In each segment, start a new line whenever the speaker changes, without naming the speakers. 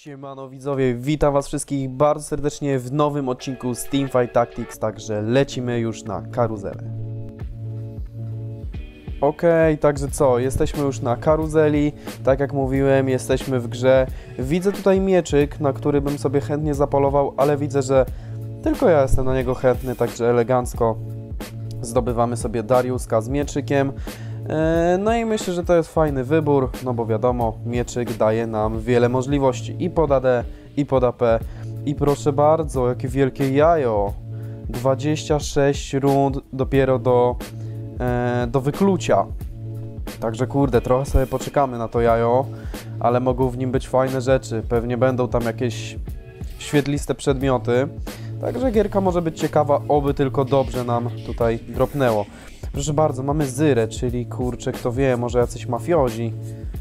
Siemano widzowie, witam was wszystkich bardzo serdecznie w nowym odcinku z Teamfight Tactics, także lecimy już na karuzelę. Okej, także co, jesteśmy już na karuzeli, tak jak mówiłem, jesteśmy w grze. Widzę tutaj mieczyk, na który bym sobie chętnie zapolował, ale widzę, że tylko ja jestem na niego chętny, także elegancko zdobywamy sobie Dariuska z mieczykiem. No i myślę, że to jest fajny wybór, no bo wiadomo, mieczyk daje nam wiele możliwości i pod AD, i pod AP. I proszę bardzo, jakie wielkie jajo! 26 rund dopiero do wyklucia. Także kurde, trochę sobie poczekamy na to jajo, ale mogą w nim być fajne rzeczy. Pewnie będą tam jakieś świetliste przedmioty. Także gierka może być ciekawa, oby tylko dobrze nam tutaj dropnęło. Proszę bardzo, mamy Zyrę, czyli kurczę, kto wie, może jacyś mafiozi.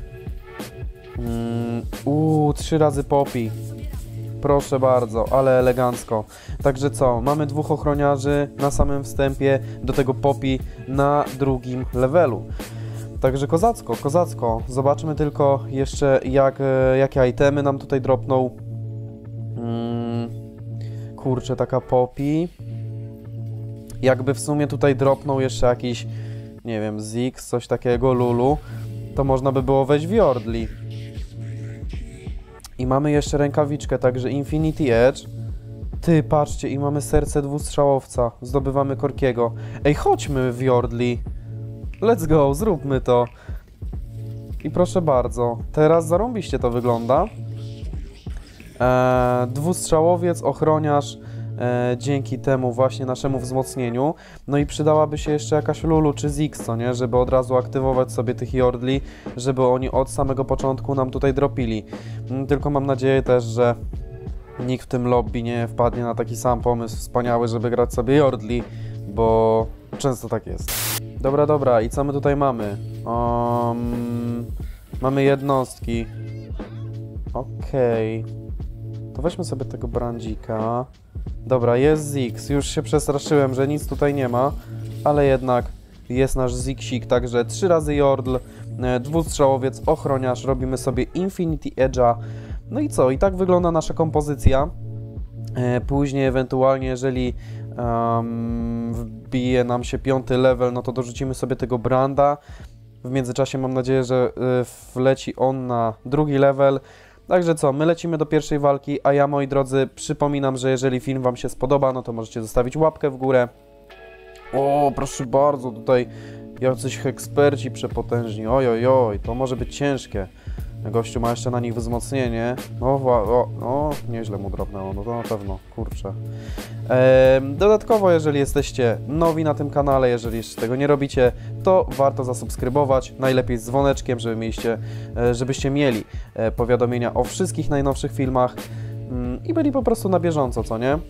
3 razy Poppy. Proszę bardzo, ale elegancko. Także co, mamy 2 ochroniarzy na samym wstępie, do tego Poppy na drugim levelu. Także kozacko, kozacko. Zobaczmy tylko jeszcze jakie itemy nam tutaj dropną. Kurczę, taka Poppy. Jakby w sumie tutaj dropnął jeszcze jakiś, nie wiem, Ziggs, coś takiego, Lulu, to można by było wejść w Yordli. I mamy jeszcze rękawiczkę, także Infinity Edge. Ty, patrzcie, i mamy serce dwustrzałowca. Zdobywamy Korkiego. Ej, chodźmy w Yordli. Let's go, zróbmy to. I proszę bardzo, teraz zarąbiście to wygląda. Dwustrzałowiec, ochroniarz. Dzięki temu właśnie naszemu wzmocnieniu. No i przydałaby się jeszcze jakaś Lulu czy Ziggs, co nie? Żeby od razu aktywować sobie tych Yordli, żeby oni od samego początku nam tutaj dropili. Tylko mam nadzieję też, że nikt w tym lobby nie wpadnie na taki sam pomysł wspaniały, żeby grać sobie Yordli, bo często tak jest. Dobra, i co my tutaj mamy? Mamy jednostki. Okej. To weźmy sobie tego brandzika. Dobra, jest Ziggs. Już się przestraszyłem, że nic tutaj nie ma, ale jednak jest nasz Ziggsik, także 3 razy Yordle, dwustrzałowiec, ochroniarz, robimy sobie Infinity Edge'a. No i co? I tak wygląda nasza kompozycja. Później ewentualnie, jeżeli wbije nam się 5. level, no to dorzucimy sobie tego Branda. W międzyczasie mam nadzieję, że wleci on na 2. level. Także co, my lecimy do pierwszej walki, a ja, moi drodzy, przypominam, że jeżeli film wam się spodoba, no to możecie zostawić łapkę w górę. O, proszę bardzo, tutaj jacyś eksperci przepotężni, oj, to może być ciężkie. Gościu ma jeszcze na nich wzmocnienie. No, nieźle mu dropnęło, no to na pewno, kurczę. Dodatkowo, jeżeli jesteście nowi na tym kanale, jeżeli jeszcze tego nie robicie, to warto zasubskrybować, najlepiej z dzwoneczkiem, żebyście mieli powiadomienia o wszystkich najnowszych filmach i byli po prostu na bieżąco, co nie?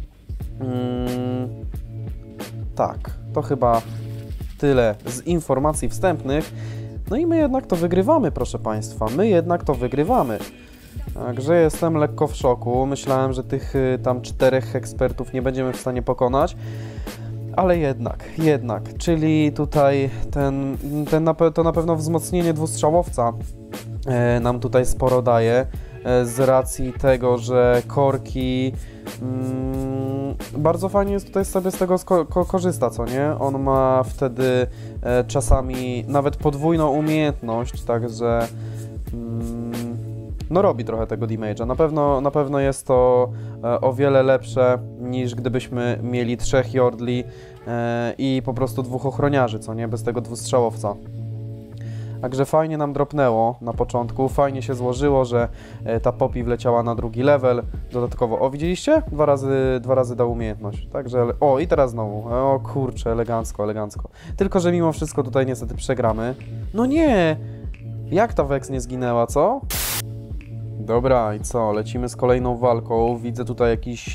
Tak, to chyba tyle z informacji wstępnych. No i my jednak to wygrywamy, proszę Państwa, my jednak to wygrywamy. Także jestem lekko w szoku, myślałem, że tych tam 4 ekspertów nie będziemy w stanie pokonać, ale jednak, czyli tutaj to na pewno wzmocnienie dwustrzałowca nam tutaj sporo daje, z racji tego, że Korki bardzo fajnie jest tutaj sobie z tego korzysta, co nie? On ma wtedy czasami nawet podwójną umiejętność, także no robi trochę tego damage'a. Na pewno jest to o wiele lepsze niż gdybyśmy mieli 3 Yordli i po prostu 2 ochroniarzy, co nie? Bez tego dwustrzałowca. Także fajnie nam dropnęło na początku, fajnie się złożyło, że ta Poppy wleciała na 2. level. Dodatkowo, o widzieliście? Dwa razy dał umiejętność. Także, o i teraz znowu, o kurczę, elegancko. Tylko, że mimo wszystko tutaj niestety przegramy. No nie! Jak ta Vex nie zginęła, co? Dobra, i co? Lecimy z kolejną walką. Widzę tutaj jakichś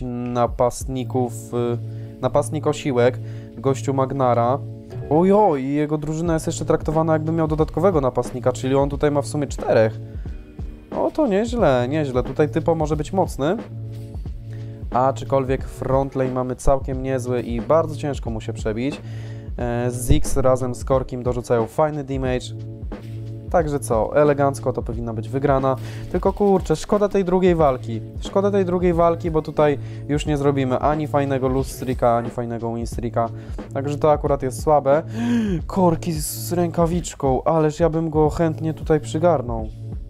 napastnik osiłek, gościu Magnara. Ojoj, jego drużyna jest jeszcze traktowana, jakby miał dodatkowego napastnika, czyli on tutaj ma w sumie 4. O, to nieźle. Tutaj typo może być mocny. Aczkolwiek frontlane mamy całkiem niezły i bardzo ciężko mu się przebić. Ziggs razem z Korkim dorzucają fajny damage. Także co, elegancko to powinna być wygrana. Tylko kurczę, szkoda tej drugiej walki. Szkoda tej drugiej walki, bo tutaj już nie zrobimy ani fajnego lose streaka, ani fajnego win streaka. Także to akurat jest słabe. Korki z rękawiczką, ależ ja bym go chętnie tutaj przygarnął.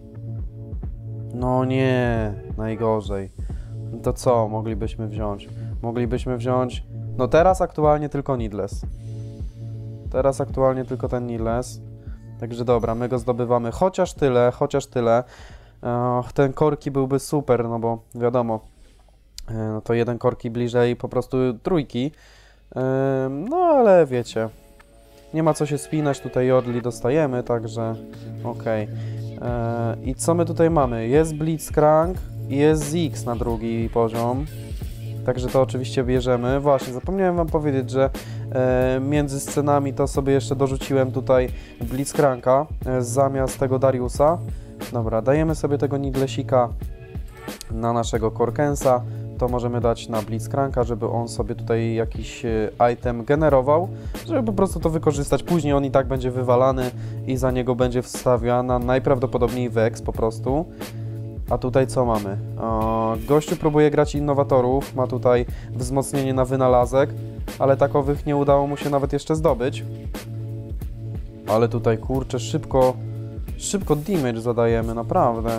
No nie, najgorzej. To co moglibyśmy wziąć? Moglibyśmy wziąć... No teraz aktualnie tylko Needless. Teraz aktualnie tylko ten Needless. Także dobra, my go zdobywamy. Chociaż tyle, chociaż tyle. Ten korki byłby super, no bo wiadomo, no to jeden korki bliżej po prostu trójki. No ale wiecie, nie ma co się spinać, tutaj Jodli dostajemy, także okej. I co my tutaj mamy? Jest Blitzcrank i jest Ziggs na drugi poziom. Także to oczywiście bierzemy. Właśnie, zapomniałem wam powiedzieć, że między scenami to sobie jeszcze dorzuciłem tutaj Blitzcranka zamiast tego Dariusa. Dobra, dajemy sobie tego Needlessika na naszego Korkensa. To możemy dać na Blitzcranka, żeby on sobie tutaj jakiś item generował, żeby po prostu to wykorzystać. Później on i tak będzie wywalany i za niego będzie wstawiana najprawdopodobniej Vex po prostu. A tutaj co mamy? Gościu próbuje grać innowatorów, ma tutaj wzmocnienie na wynalazek, ale takowych nie udało mu się nawet jeszcze zdobyć. Ale tutaj kurczę, szybko damage zadajemy, naprawdę.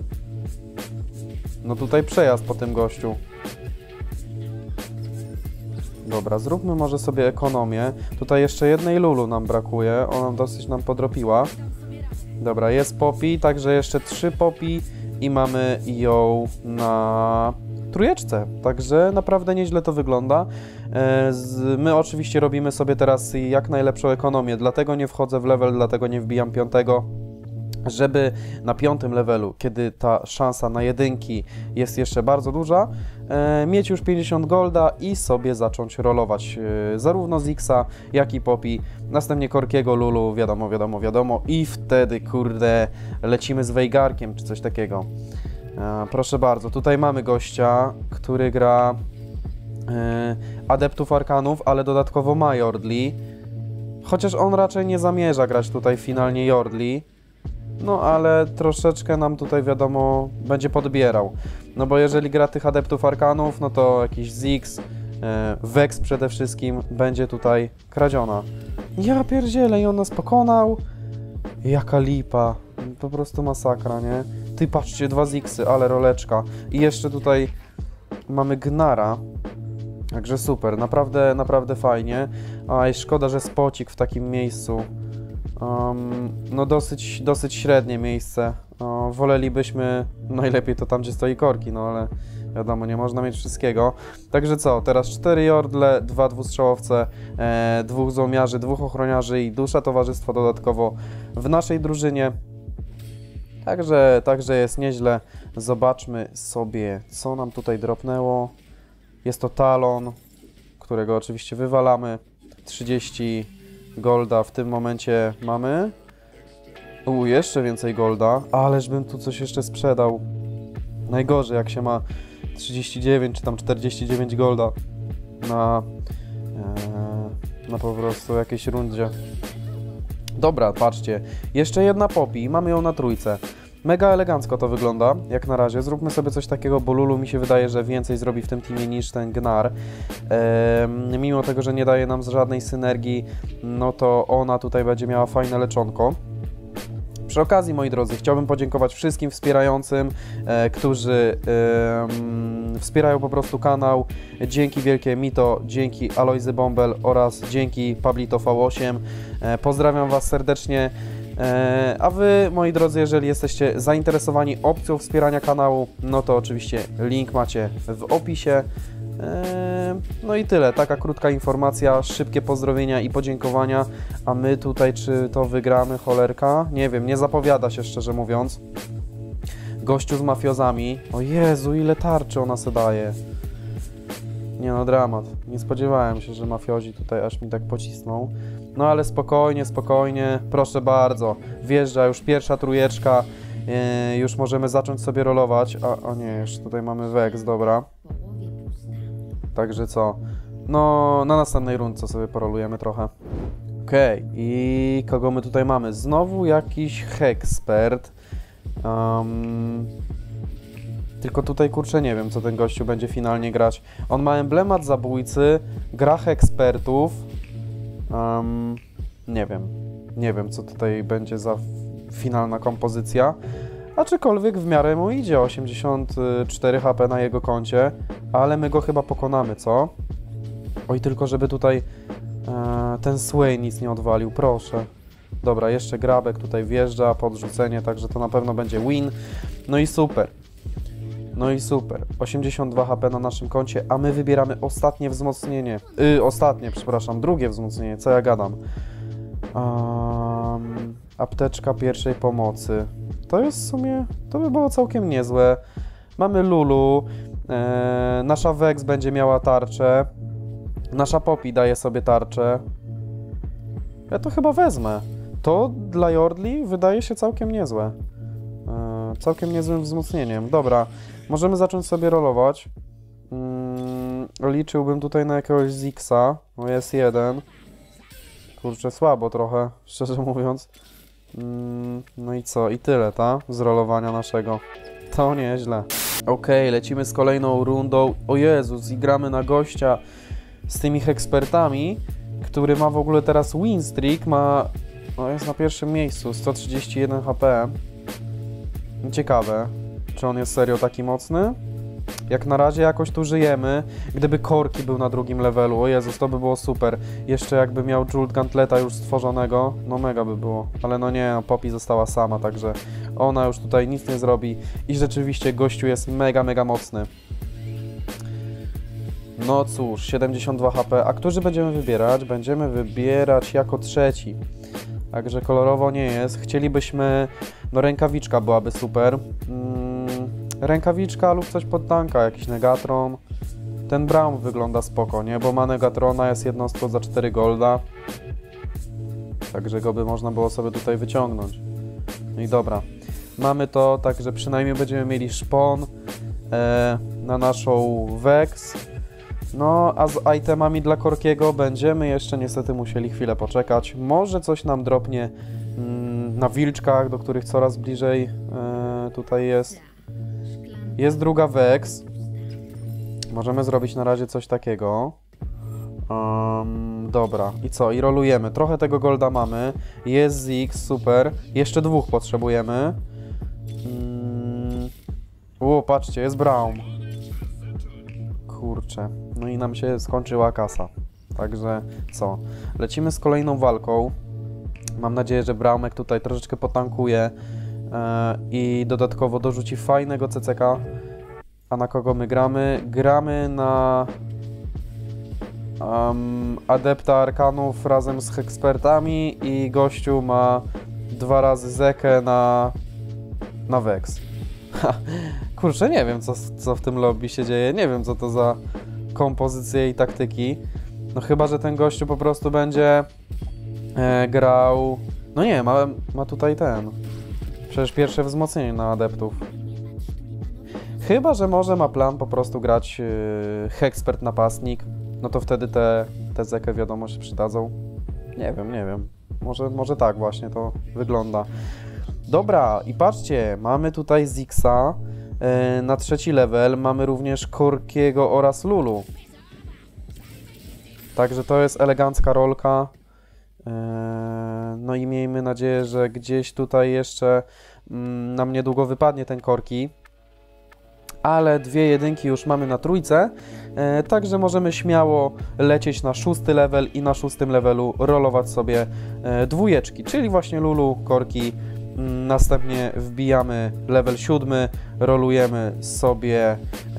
No tutaj przejazd po tym gościu. Dobra, zróbmy może sobie ekonomię. Tutaj jeszcze jednej Lulu nam brakuje, ona dosyć nam podrobiła. Dobra, jest Poppy, także jeszcze 3 Poppy i mamy ją na trójeczce. Także naprawdę nieźle to wygląda. My oczywiście robimy sobie teraz jak najlepszą ekonomię, dlatego nie wchodzę w level, dlatego nie wbijam 5. Żeby na 5. levelu, kiedy ta szansa na jedynki jest jeszcze bardzo duża, mieć już 50 golda i sobie zacząć rolować zarówno Ziggsa, jak i Poppy, następnie Korkiego, Lulu, wiadomo, i wtedy, kurde, lecimy z Veigarkiem czy coś takiego. Proszę bardzo, tutaj mamy gościa, który gra Adeptów Arkanów, ale dodatkowo ma Yordli, chociaż on raczej nie zamierza grać tutaj finalnie Yordli. No ale troszeczkę nam tutaj wiadomo będzie podbierał. No bo jeżeli gra tych Adeptów Arkanów, no to jakiś Ziggs, Vex przede wszystkim będzie tutaj kradziona. Ja pierdzielę, i on nas pokonał. Jaka lipa. Po prostu masakra, nie? Ty patrzcie, 2 Ziggsy, ale roleczka. I jeszcze tutaj mamy Gnara. Także super, naprawdę fajnie. Aj, szkoda, że spocik w takim miejscu. No dosyć średnie miejsce. Wolelibyśmy najlepiej to tam, gdzie stoi Korki, no ale wiadomo, nie można mieć wszystkiego. Także co, teraz 4 Jordle, 2 dwustrzałowce, 2 złomiarzy, 2 ochroniarzy i dusza towarzystwa dodatkowo w naszej drużynie. Także jest nieźle. Zobaczmy sobie, co nam tutaj dropnęło. Jest to Talon, którego oczywiście wywalamy. 30 golda w tym momencie mamy. Jeszcze więcej golda. Ależ bym tu coś jeszcze sprzedał. Najgorzej, jak się ma 39 czy tam 49 golda na po prostu jakiejś rundzie. Dobra, patrzcie. Jeszcze jedna Poppy i mamy ją na trójce. Mega elegancko to wygląda, jak na razie. Zróbmy sobie coś takiego, bo Lulu mi się wydaje, że więcej zrobi w tym teamie niż ten Gnar. Mimo tego, że nie daje nam żadnej synergii, no to ona tutaj będzie miała fajne leczonko. Przy okazji, moi drodzy, chciałbym podziękować wszystkim wspierającym, którzy wspierają po prostu kanał. Dzięki wielkie Mito, dzięki Alojzy Bombel oraz dzięki Pablito V8. Pozdrawiam Was serdecznie. A Wy, moi drodzy, jeżeli jesteście zainteresowani opcją wspierania kanału, no to oczywiście link macie w opisie. No i tyle, taka krótka informacja, szybkie pozdrowienia i podziękowania, a my tutaj, czy to wygramy, cholerka? Nie wiem, nie zapowiada się, szczerze mówiąc. Gościu z mafiozami, o Jezu, ile tarczy ona se daje. Nie no, dramat, nie spodziewałem się, że mafiozi tutaj aż mi tak pocisną. No ale spokojnie, proszę bardzo, wjeżdża już pierwsza trójeczka, już możemy zacząć sobie rolować, a nie, jeszcze tutaj mamy Vex, dobra. Także co? No, na następnej rundce sobie porolujemy trochę. Okej, i kogo my tutaj mamy? Znowu jakiś Hexpert. Tylko tutaj, kurczę, nie wiem, co ten gościu będzie finalnie grać. On ma emblemat zabójcy, gra Hexpertów. Nie wiem, co tutaj będzie za finalna kompozycja. Aczkolwiek w miarę mu idzie, 84 HP na jego koncie, ale my go chyba pokonamy, co? Oj, tylko żeby tutaj ten Sway nic nie odwalił, proszę. Dobra, jeszcze Grabek tutaj wjeżdża, podrzucenie, także to na pewno będzie win. No i super. 82 HP na naszym koncie, a my wybieramy ostatnie wzmocnienie. Drugie wzmocnienie, co ja gadam. Apteczka pierwszej pomocy. To jest w sumie, to by było całkiem niezłe. Mamy Lulu, nasza Vex będzie miała tarczę, nasza Poppy daje sobie tarczę. Ja to chyba wezmę. To dla Yordli wydaje się całkiem niezłe. Całkiem niezłym wzmocnieniem. Dobra, możemy zacząć sobie rolować. Liczyłbym tutaj na jakiegoś Zixa. No jest jeden. Kurczę, słabo trochę, szczerze mówiąc. No i co? I tyle, ta? Z rolowania naszego. To nieźle. Okej, lecimy z kolejną rundą. O Jezus, i gramy na gościa z tymi Hexpertami, który ma w ogóle teraz win streak, jest na pierwszym miejscu, 131 HP. Ciekawe, czy on jest serio taki mocny? Jak na razie jakoś tu żyjemy. Gdyby Korki był na drugim levelu, o Jezus, to by było super. Jeszcze jakby miał Jolt Gantleta już stworzonego, no mega by było. Ale no nie, Poppy została sama, także ona już tutaj nic nie zrobi. I rzeczywiście gościu jest mega, mega mocny. No cóż, 72 HP. A którzy będziemy wybierać? Będziemy wybierać jako trzeci. Także kolorowo nie jest. Chcielibyśmy... No rękawiczka byłaby super. Rękawiczka lub coś pod tanka, jakiś Negatron. Ten Braum wygląda spoko, nie? Bo ma Negatrona, jest jednostką za 4 golda. Także go by można było sobie tutaj wyciągnąć. No i dobra. Mamy to, także przynajmniej będziemy mieli szpon na naszą Vex. No, a z itemami dla Korkiego będziemy jeszcze niestety musieli chwilę poczekać. Może coś nam dropnie na wilczkach, do których coraz bliżej tutaj jest. Jest druga Vex. Możemy zrobić na razie coś takiego. Dobra, i co? I rolujemy. Trochę tego golda mamy. Jest Ziggs, super. Jeszcze dwóch potrzebujemy. Patrzcie, jest Braum. Kurczę. No i nam się skończyła kasa. Także co? Lecimy z kolejną walką. Mam nadzieję, że Braumek tutaj troszeczkę potankuje i dodatkowo dorzuci fajnego CCK. A na kogo my gramy? Gramy na Adepta Arkanów razem z Hexpertami i gościu ma 2 razy Zekę na Vex. Kurczę, nie wiem co w tym lobby się dzieje, nie wiem co to za kompozycje i taktyki. No chyba, że ten gościu po prostu będzie grał... No nie, ma tutaj przecież pierwsze wzmocnienie na adeptów. Chyba, że może ma plan po prostu grać Hexpert napastnik. No to wtedy te Zekę wiadomo się przydadzą. Nie wiem. Może tak właśnie to wygląda. Dobra, i patrzcie, mamy tutaj Zixa na 3. level, mamy również Korkiego oraz Lulu. Także to jest elegancka rolka. No i miejmy nadzieję, że gdzieś tutaj jeszcze nam niedługo wypadnie ten Korki. Ale 2 jedynki już mamy na 3, także możemy śmiało lecieć na 6. level i na 6. levelu rolować sobie 2, czyli właśnie Lulu, Korki. Następnie wbijamy level 7, rolujemy sobie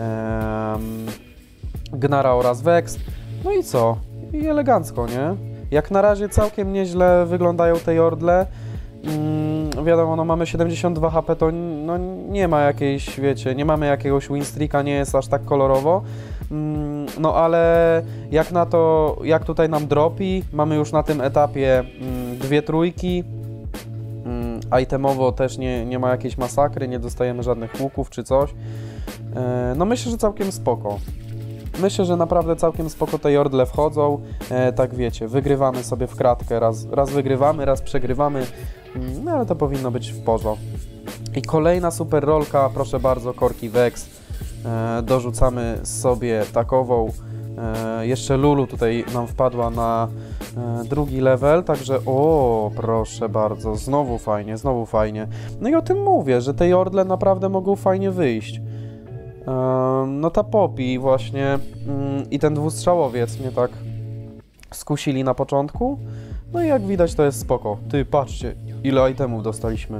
Gnara oraz Vex. No i co? I elegancko, nie? Jak na razie całkiem nieźle wyglądają te Yordle. Wiadomo, no mamy 72 HP, to no nie ma jakiejś, wiecie, nie mamy jakiegoś winstreaka, nie jest aż tak kolorowo. No ale jak na to, jak tutaj nam dropi, mamy już na tym etapie 2 trójki. Itemowo też nie ma jakiejś masakry, nie dostajemy żadnych łuków czy coś. No myślę, że całkiem spoko. Myślę, że naprawdę całkiem spoko te jordle wchodzą, tak wiecie, wygrywamy sobie w kratkę, raz wygrywamy, raz przegrywamy, no ale to powinno być w porządku. I kolejna super rolka, proszę bardzo, korki Vex, dorzucamy sobie takową, jeszcze Lulu tutaj nam wpadła na drugi level, także o, proszę bardzo, znowu fajnie, znowu fajnie. No i o tym mówię, że te jordle naprawdę mogą fajnie wyjść. No ta Poppy właśnie i ten dwustrzałowiec mnie tak skusili na początku. No i jak widać to jest spoko. Ty, patrzcie, ile itemów dostaliśmy.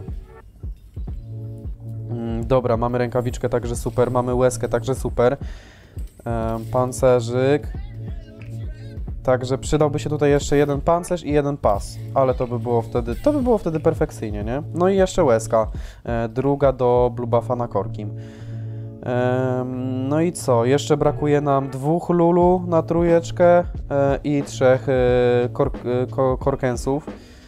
Dobra, mamy rękawiczkę, także super, mamy łezkę, także super. Pancerzyk. Także przydałby się tutaj jeszcze jeden pancerz i jeden pas, ale to by było wtedy perfekcyjnie, nie? No i jeszcze łezka, druga do blue buffa na korkim. No i co? Jeszcze brakuje nam 2 Lulu na trójeczkę i 3 korkensów.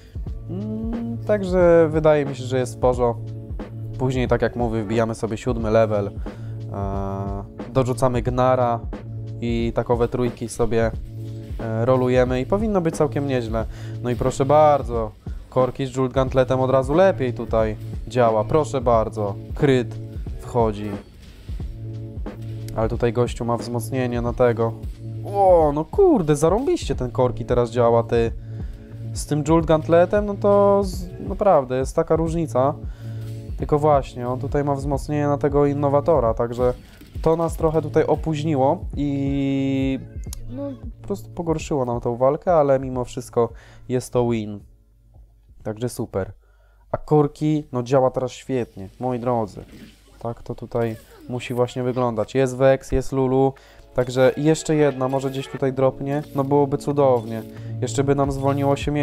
Także wydaje mi się, że jest w porządku. Później, tak jak mówię, wbijamy sobie 7 level, dorzucamy Gnara i takowe trójki sobie rolujemy i powinno być całkiem nieźle. No i proszę bardzo, korki z Jolt Gauntletem od razu lepiej tutaj działa, proszę bardzo, kryt wchodzi. Ale tutaj gościu ma wzmocnienie na tego. O, no kurde, zarąbiście ten korki teraz działa, ty. Z tym Jolt Gauntletem, no to naprawdę jest taka różnica. Tylko właśnie, on tutaj ma wzmocnienie na tego innowatora, także to nas trochę tutaj opóźniło i no, po prostu pogorszyło nam tą walkę, ale mimo wszystko jest to win. Także super. A korki, no działa teraz świetnie, moi drodzy. Tak to tutaj musi właśnie wyglądać. Jest Vex, jest Lulu, także jeszcze jedna, może gdzieś tutaj dropnie, no byłoby cudownie. Jeszcze by nam zwolniło się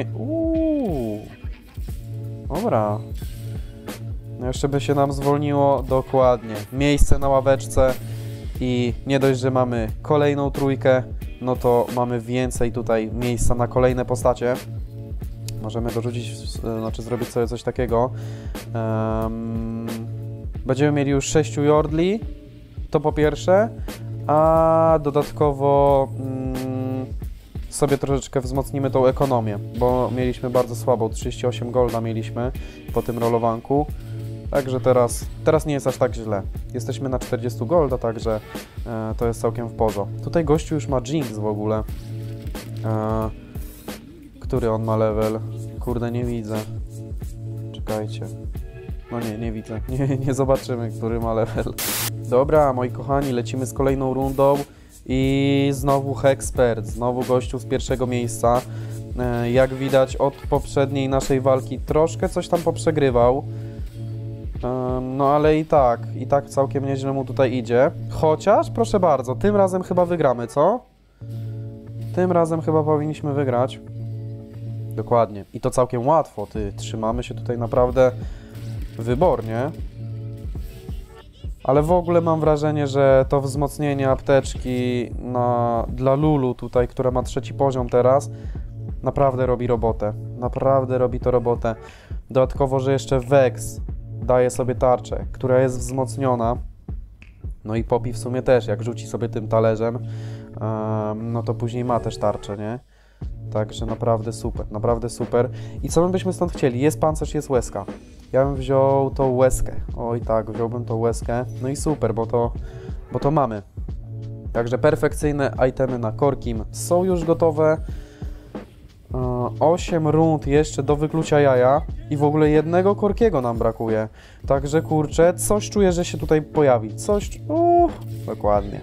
Dobra. No jeszcze by się nam zwolniło, dokładnie, miejsce na ławeczce i nie dość, że mamy kolejną trójkę, no to mamy więcej tutaj miejsca na kolejne postacie. Możemy dorzucić, znaczy zrobić sobie coś takiego. Będziemy mieli już 6 jordli, to po pierwsze, a dodatkowo sobie troszeczkę wzmocnimy tą ekonomię, bo mieliśmy bardzo słabą, 38 golda mieliśmy po tym rolowanku. Także teraz nie jest aż tak źle. Jesteśmy na 40 golda, także to jest całkiem w porządku. Tutaj gościu już ma Jinx w ogóle. Który on ma level? Kurde, nie widzę. Czekajcie. No nie widzę. Nie zobaczymy, który ma level. Dobra, moi kochani, lecimy z kolejną rundą. I znowu Hexpert, znowu gościu z pierwszego miejsca. Jak widać od poprzedniej naszej walki troszkę coś tam poprzegrywał. No ale i tak całkiem nieźle mu tutaj idzie. Chociaż, proszę bardzo, tym razem chyba wygramy, co? Tym razem chyba powinniśmy wygrać. Dokładnie. I to całkiem łatwo, ty. Trzymamy się tutaj naprawdę wybornie. Ale w ogóle mam wrażenie, że to wzmocnienie apteczki dla Lulu tutaj, która ma 3. poziom teraz, naprawdę robi robotę. Naprawdę robi to robotę. Dodatkowo, że jeszcze Vex daje sobie tarczę, która jest wzmocniona. No i Poppy w sumie też, jak rzuci sobie tym talerzem, no to później ma też tarczę, nie? Także naprawdę super, naprawdę super. I co my byśmy stąd chcieli? Jest pancerz, jest łezka. Ja bym wziął tą łezkę. Oj tak, wziąłbym tą łezkę. No i super, bo to mamy. Także perfekcyjne itemy na korkim są już gotowe. 8 rund jeszcze do wyklucia jaja i w ogóle jednego korkiego nam brakuje. Także kurczę, coś czuję, że się tutaj pojawi. Coś... dokładnie.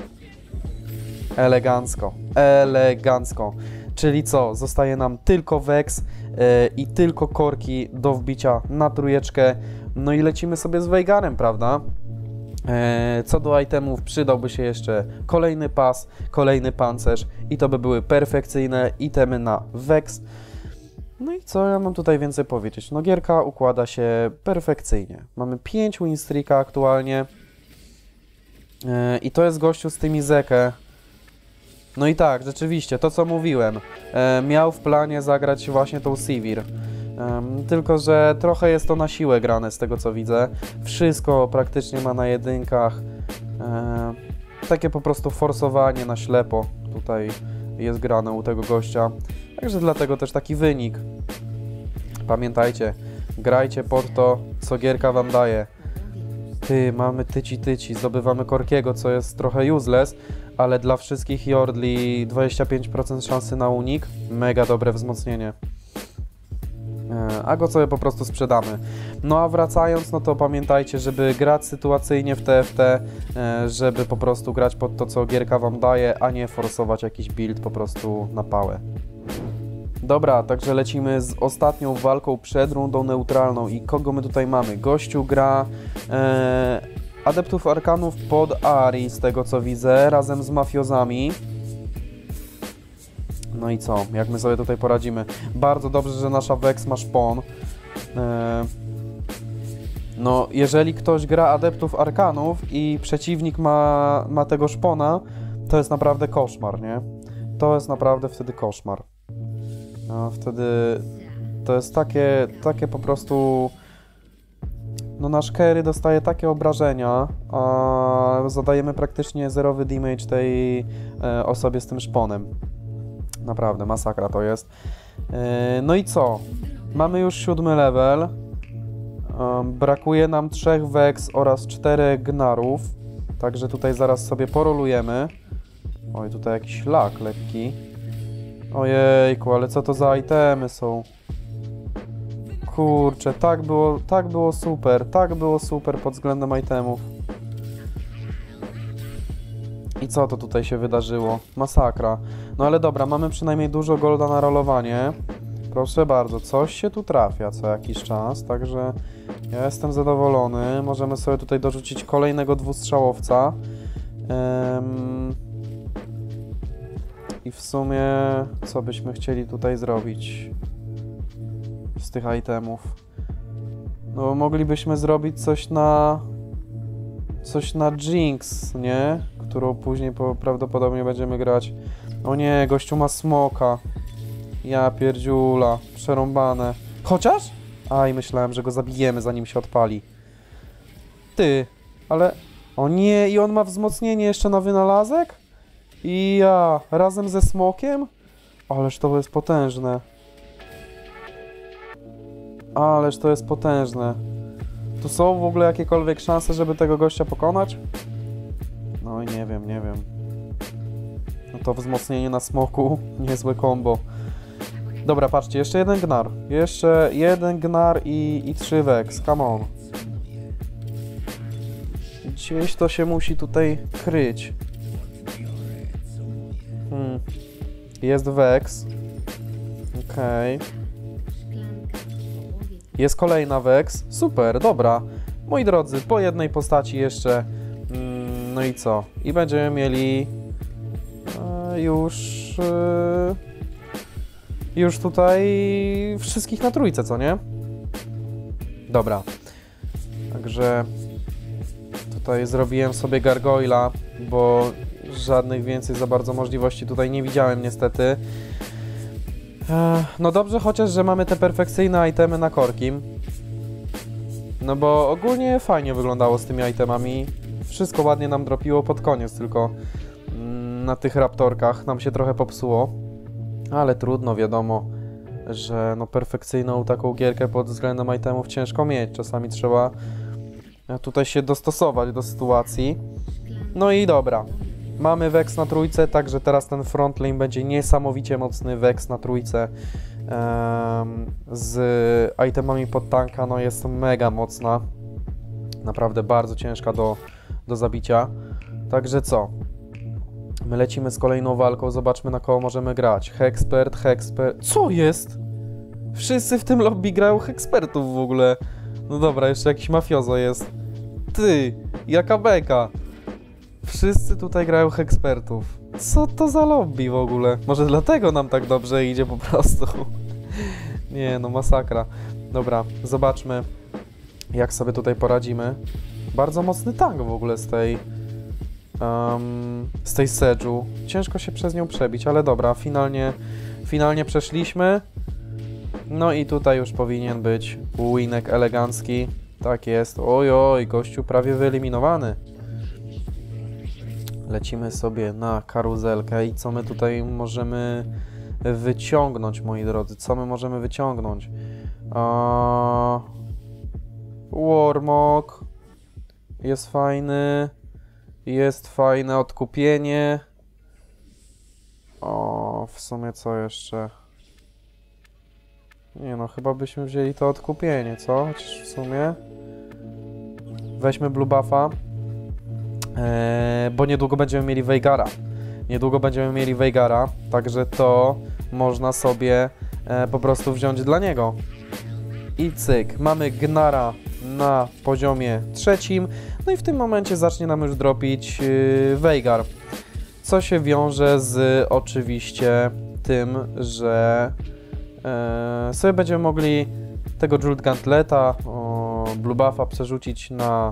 Elegancko. Elegancko. Czyli co? Zostaje nam tylko Vex i tylko korki do wbicia na trójeczkę. No i lecimy sobie z Veigarem, prawda? Co do itemów przydałby się jeszcze kolejny pas, kolejny pancerz i to by były perfekcyjne itemy na Vex. No i co ja mam tutaj więcej powiedzieć? No gierka układa się perfekcyjnie. Mamy 5 winstreaka aktualnie i to jest gościu z tymi Zekę. No i tak, rzeczywiście, to co mówiłem, miał w planie zagrać właśnie tą Sivir. Tylko że trochę jest to na siłę grane z tego co widzę. Wszystko praktycznie ma na jedynkach. takie po prostu forsowanie na ślepo tutaj jest grane u tego gościa. Także dlatego też taki wynik. Pamiętajcie, grajcie pod to, co gierka wam daje. Ty, mamy tyci, zdobywamy Korkiego, co jest trochę useless, ale dla wszystkich Jordli 25% szansy na unik. Mega dobre wzmocnienie. A go sobie po prostu sprzedamy. No a wracając, no to pamiętajcie, żeby grać sytuacyjnie w TFT, żeby po prostu grać pod to, co gierka wam daje, a nie forsować jakiś build po prostu na pałę. Dobra, także lecimy z ostatnią walką przed rundą neutralną i kogo my tutaj mamy? Gościu gra Adeptów Arkanów pod Ari, z tego co widzę, razem z mafiozami. No i co? Jak my sobie tutaj poradzimy? Bardzo dobrze, że nasza Vex ma szpon. No, jeżeli ktoś gra Adeptów Arkanów i przeciwnik ma tego szpona, to jest naprawdę koszmar, nie? To jest naprawdę wtedy koszmar. No, wtedy to jest takie po prostu... No nasz carry dostaje takie obrażenia, a zadajemy praktycznie zerowy damage tej osobie z tym szponem. Naprawdę, masakra to jest. No i co? Mamy już 7 level. Brakuje nam 3 Vex oraz 4 Gnarów. Także tutaj zaraz sobie porolujemy. Oj, tutaj jakiś lag lekki. Ojejku, ale co to za itemy są? Kurczę, tak było super pod względem itemów. I co to tutaj się wydarzyło? Masakra. No ale dobra, mamy przynajmniej dużo golda na rolowanie. Proszę bardzo, coś się tu trafia co jakiś czas, także ja jestem zadowolony. Możemy sobie tutaj dorzucić kolejnego dwustrzałowca. I w sumie co byśmy chcieli tutaj zrobić z tych itemów? No moglibyśmy zrobić coś na Jinx, nie? Którą później prawdopodobnie będziemy grać. O nie, gościu ma smoka. Ja pierdziula, przerąbane. Chociaż? Aj, myślałem, że go zabijemy, zanim się odpali. Ty, ale... O nie, i on ma wzmocnienie jeszcze na wynalazek? I ja, razem ze smokiem? Ależ to jest potężne. Ależ to jest potężne. Tu są w ogóle jakiekolwiek szanse, żeby tego gościa pokonać? No i nie wiem. No to wzmocnienie na smoku, niezłe combo. Dobra, patrzcie, jeszcze jeden gnar. Jeszcze jeden gnar i 3 Vex, come on. Gdzieś to się musi tutaj kryć. Jest Vex. Okej. Jest kolejna Vex. Super, dobra. Moi drodzy, po jednej postaci jeszcze. No i co? I będziemy mieli już tutaj wszystkich na trójce, co nie? Dobra. Także tutaj zrobiłem sobie gargoyla, bo żadnych więcej za bardzo możliwości tutaj nie widziałem niestety. No dobrze chociaż, że mamy te perfekcyjne itemy na Korkim. No bo ogólnie fajnie wyglądało z tymi itemami. Wszystko ładnie nam dropiło pod koniec, tylko na tych raptorkach nam się trochę popsuło. Ale trudno, wiadomo, że no perfekcyjną taką gierkę pod względem itemów ciężko mieć. Czasami trzeba tutaj się dostosować do sytuacji. No i dobra. Mamy Vex na trójce, także teraz ten frontlane będzie niesamowicie mocny. Vex na trójce z itemami pod tanka, no jest mega mocna. Naprawdę bardzo ciężka do zabicia. Także co? My lecimy z kolejną walką, zobaczmy na kogo możemy grać. Hexpert. Co jest? Wszyscy w tym lobby grają Hexpertów w ogóle. No dobra, jeszcze jakiś mafiozo jest. Ty, jaka beka. Wszyscy tutaj grają Hexpertów. Co to za lobby w ogóle? Może dlatego nam tak dobrze idzie po prostu. Nie, no masakra. Dobra, zobaczmy, jak sobie tutaj poradzimy. Bardzo mocny tank w ogóle z tej Sedge'u. Ciężko się przez nią przebić, ale dobra, finalnie przeszliśmy. No i tutaj już powinien być winek elegancki. Tak jest. Oj, gościu prawie wyeliminowany. Lecimy sobie na karuzelkę i co my tutaj możemy wyciągnąć, moi drodzy? Co my możemy wyciągnąć? Warmog. Jest fajny. Jest fajne odkupienie. W sumie co jeszcze? Nie no, chyba byśmy wzięli to odkupienie, co? Chociaż w sumie... Weźmy Blue Buffa. Bo niedługo będziemy mieli Veigara. Także to można sobie po prostu wziąć dla niego. I cyk, mamy Gnara na poziomie 3. No i w tym momencie zacznie nam już dropić Veigar. Co się wiąże z oczywiście tym, że sobie będziemy mogli tego Jewel Gantleta, Blue Buffa przerzucić na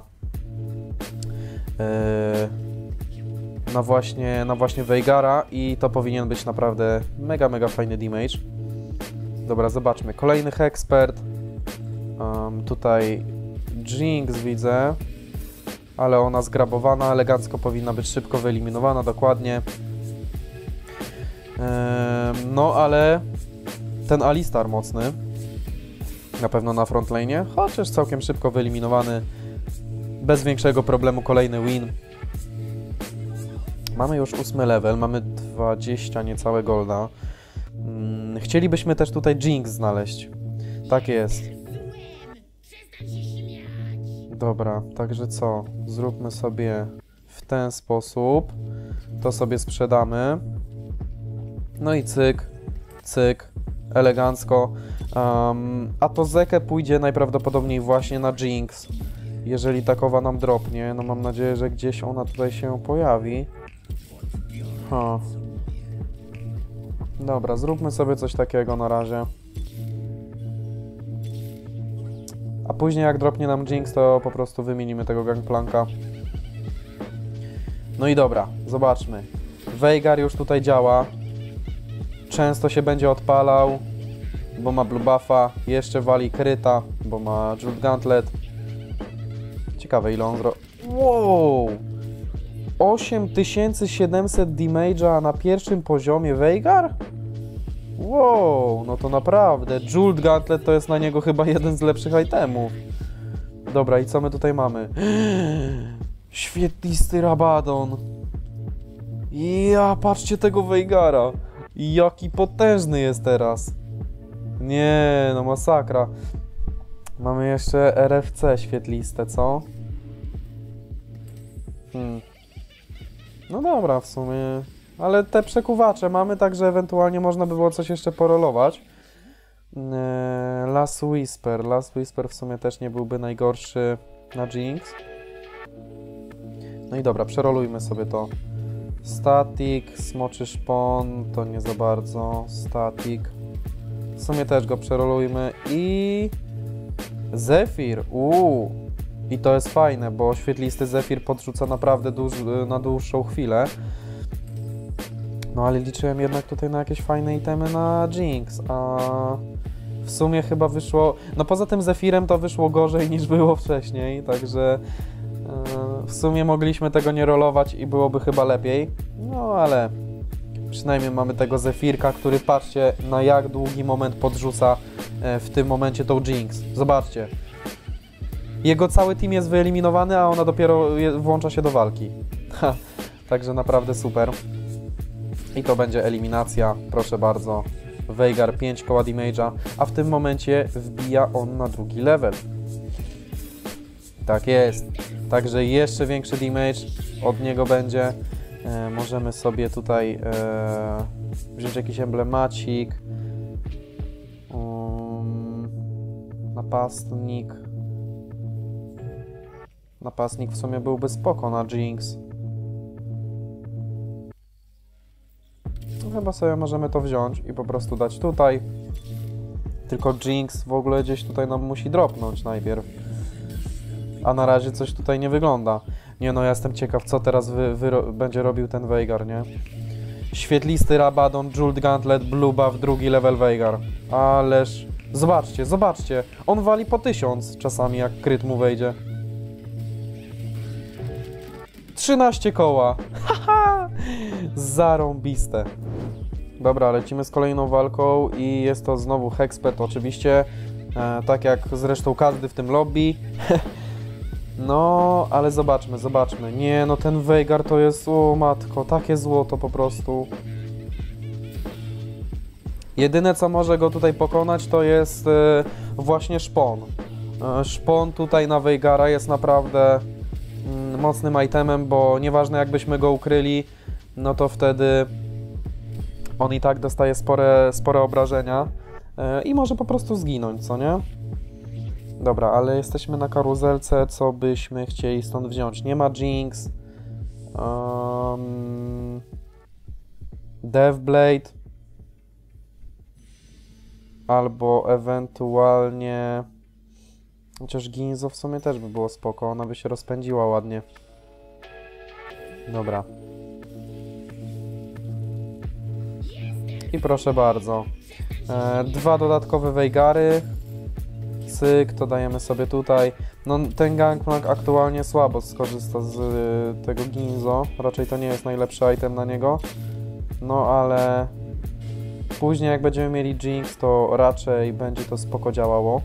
właśnie Veigara i to powinien być naprawdę mega fajny damage. Dobra, zobaczmy. Kolejny Hexpert. Tutaj Jinx widzę, ale ona zgrabowana, elegancko powinna być szybko wyeliminowana, dokładnie. No ale ten Alistar mocny, na pewno na frontlane, chociaż całkiem szybko wyeliminowany, bez większego problemu kolejny win. Mamy już 8 level, mamy 20 niecałe golda. Chcielibyśmy też tutaj Jinx znaleźć. Tak jest. Dobra, także co? Zróbmy sobie w ten sposób. To sobie sprzedamy. No i cyk, cyk, elegancko. A to Zekę pójdzie najprawdopodobniej właśnie na Jinx. Jeżeli takowa nam dropnie, no mam nadzieję, że gdzieś ona tutaj się pojawi. Dobra, zróbmy sobie coś takiego na razie. A później jak dropnie nam Jinx, to po prostu wymienimy tego Gangplanka. No i dobra, zobaczmy. Veigar już tutaj działa. Często się będzie odpalał, bo ma Blue Buffa. Jeszcze wali kryta, bo ma Jewel Gauntlet. Ciekawe ile on zrobił. Wow! 8700 damage'a na pierwszym poziomie Veigar? Wow, no to naprawdę. Jewel Gauntlet to jest na niego chyba jeden z lepszych itemów. Dobra, i co my tutaj mamy? Świetlisty Rabadon. Ja, patrzcie tego Veigara. Jaki potężny jest teraz. Nie, no masakra. Mamy jeszcze RFC świetliste, co? No dobra, w sumie. Ale te przekuwacze mamy, także ewentualnie można by było coś jeszcze porolować. Last Whisper. Last Whisper w sumie też nie byłby najgorszy na Jinx. No i dobra, przerolujmy sobie to. Static, Smoczy Szpon, to nie za bardzo. Static. W sumie też go przerolujmy i... Zephyr, I to jest fajne, bo świetlisty Zephyr podrzuca naprawdę na dłuższą chwilę. No ale liczyłem jednak tutaj na jakieś fajne itemy na Jinx, a w sumie chyba wyszło... No poza tym Zephyrem to wyszło gorzej niż było wcześniej, także w sumie mogliśmy tego nie rolować i byłoby chyba lepiej. No ale przynajmniej mamy tego Zephyrka, który patrzcie na jak długi moment podrzuca w tym momencie tą Jinx. Zobaczcie. Jego cały team jest wyeliminowany, a ona dopiero włącza się do walki. Także naprawdę super. I to będzie eliminacja, proszę bardzo. Veigar 5 koła damage'a, a w tym momencie wbija on na 2. level. Tak jest. Także jeszcze większy damage od niego będzie. Możemy sobie tutaj wziąć jakiś emblemacik. Napastnik. Napastnik w sumie byłby spoko na Jinx. No, chyba sobie możemy to wziąć i po prostu dać tutaj. Tylko Jinx w ogóle gdzieś tutaj nam musi dropnąć najpierw. A na razie coś tutaj nie wygląda. Nie no, ja jestem ciekaw, co teraz będzie robił ten Veigar, nie? Świetlisty Rabadon, Jewel Gauntlet, Blue Buff, 2. level Veigar. Ależ... Zobaczcie, zobaczcie. On wali po 1000 czasami, jak kryt mu wejdzie. 13 koła. Haha! Zarąbiste. Dobra, lecimy z kolejną walką i jest to znowu Hexpert oczywiście, tak jak zresztą każdy w tym lobby. No, ale zobaczmy, zobaczmy. Nie, no ten Veigar to jest, o matko, takie złoto po prostu. Jedyne co może go tutaj pokonać to jest właśnie szpon. Szpon tutaj na Veigara jest naprawdę mocnym itemem, bo nieważne jakbyśmy go ukryli, no to wtedy on i tak dostaje spore obrażenia i może po prostu zginąć, co nie? Dobra, ale jesteśmy na karuzelce, co byśmy chcieli stąd wziąć? Nie ma Jinx. Deathblade. Albo ewentualnie... Chociaż Ginzo w sumie też by było spoko, ona by się rozpędziła ładnie. Dobra. I proszę bardzo. 2 dodatkowe Veigary. Cyk, to dajemy sobie tutaj. No ten Gangplank aktualnie słabo skorzysta z tego Ginzo. Raczej to nie jest najlepszy item na niego. No ale... Później jak będziemy mieli Jinx, to raczej będzie to spoko działało.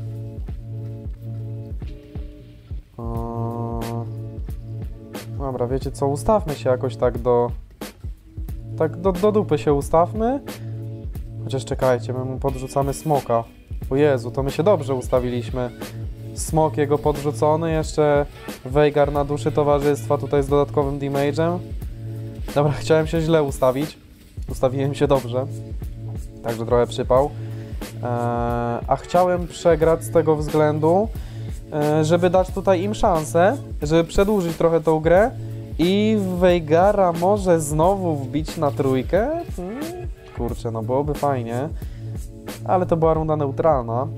Dobra, wiecie co, ustawmy się jakoś tak do... Tak do dupy się ustawmy. Chociaż czekajcie, my mu podrzucamy smoka. O Jezu, to my się dobrze ustawiliśmy. Smok jego podrzucony, jeszcze Veigar na duszy towarzystwa tutaj z dodatkowym damage'em. Dobra, chciałem się źle ustawić. Ustawiłem się dobrze. Także trochę przypał. A chciałem przegrać z tego względu, żeby dać tutaj im szansę, żeby przedłużyć trochę tą grę i Veigara może znowu wbić na trójkę. Kurczę, no byłoby fajnie. Ale to była runda neutralna.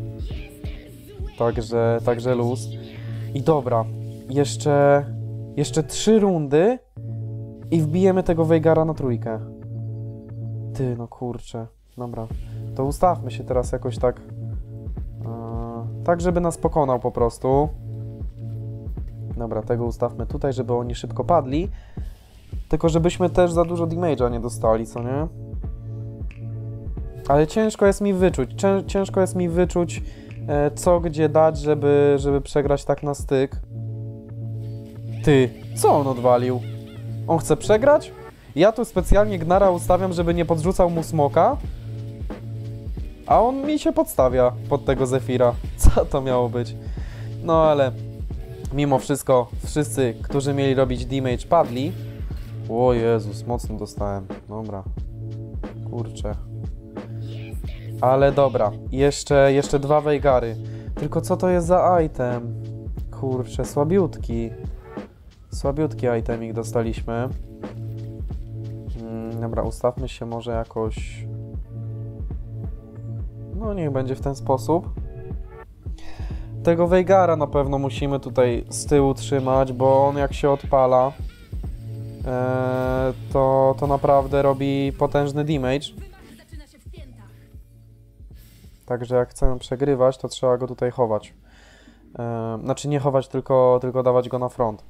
Także luz. I dobra, jeszcze 3 rundy i wbijemy tego Veigara na trójkę. Ty, no kurczę. Dobra, to ustawmy się teraz jakoś tak. Tak, żeby nas pokonał po prostu. Dobra, tego ustawmy tutaj, żeby oni szybko padli. Tylko żebyśmy też za dużo damage'a nie dostali, co nie? Ale ciężko jest mi wyczuć. Ciężko jest mi wyczuć, co gdzie dać, żeby przegrać tak na styk. Ty, co on odwalił? On chce przegrać? Ja tu specjalnie Gnara ustawiam, żeby nie podrzucał mu smoka. A on mi się podstawia pod tego Zefira. Co to miało być? No ale mimo wszystko wszyscy, którzy mieli robić damage, padli. O Jezus, mocno dostałem. Dobra. Kurczę. Ale dobra. Jeszcze 2 Veigary. Tylko co to jest za item? Kurczę, słabiutki. Słabiutki itemik dostaliśmy. Dobra, ustawmy się może jakoś... No niech będzie w ten sposób. Tego Veigara na pewno musimy tutaj z tyłu trzymać, bo on jak się odpala, to naprawdę robi potężny damage. Także jak chcemy przegrywać, to trzeba go tutaj chować. Znaczy nie chować, tylko dawać go na front.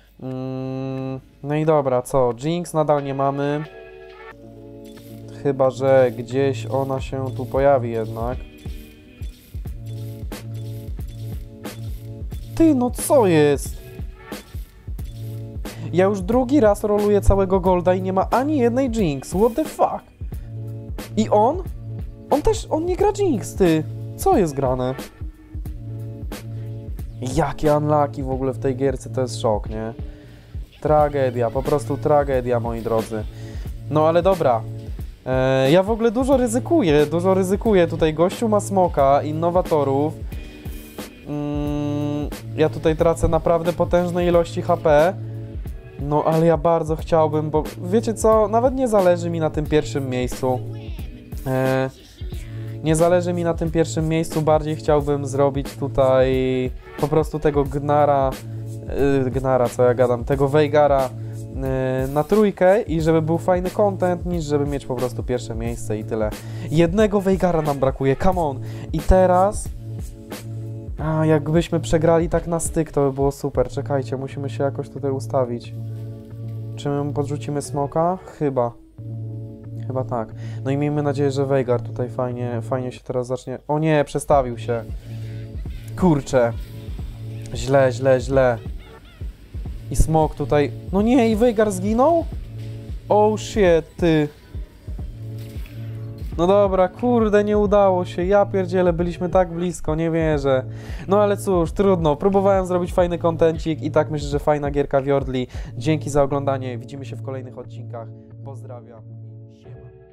No i dobra, co? Jinx nadal nie mamy. Chyba że gdzieś ona się tu pojawi jednak. Ty, no co jest? Ja już drugi raz roluję całego golda i nie ma ani jednej Jinx. What the fuck? I on? On nie gra Jinx, ty. Co jest grane? Jakie unlucky w ogóle w tej gierce, to jest szok, nie? Tragedia, po prostu tragedia, moi drodzy. No ale dobra. Ja w ogóle dużo ryzykuję. Tutaj gościu ma smoka, innowatorów. Ja tutaj tracę naprawdę potężne ilości HP. No ale ja bardzo chciałbym, bo wiecie co, nawet nie zależy mi na tym pierwszym miejscu. Nie zależy mi na tym pierwszym miejscu, bardziej chciałbym zrobić tutaj po prostu tego Gnara, co ja gadam, tego Veigara na trójkę i żeby był fajny content, niż żeby mieć po prostu pierwsze miejsce i tyle. Jednego Veigara nam brakuje, come on! I teraz... jakbyśmy przegrali tak na styk, to by było super. Czekajcie, musimy się jakoś tutaj ustawić. Czy my mu podrzucimy smoka? Chyba. Chyba tak. No i miejmy nadzieję, że Veigar tutaj fajnie się teraz zacznie... O nie, przestawił się. Kurczę. Źle, źle, źle. I smok tutaj... No nie, i Veigar zginął? Oh shit, ty. No dobra, kurde, nie udało się. Ja pierdzielę, byliśmy tak blisko, nie wierzę. No ale cóż, trudno. Próbowałem zrobić fajny kontencik i tak myślę, że fajna gierka Wjordli. Dzięki za oglądanie. Widzimy się w kolejnych odcinkach. Pozdrawiam. Siema.